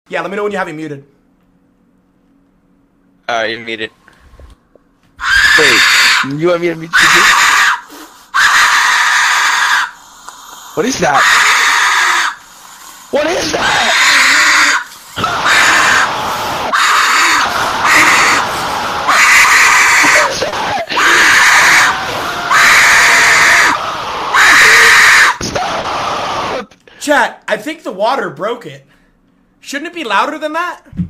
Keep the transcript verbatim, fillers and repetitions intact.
Yeah, let me know when you have it muted. Alright, you're muted. Wait, you want me to mute you? What is that? What is that? Chat, I think the water broke it. Shouldn't it be louder than that?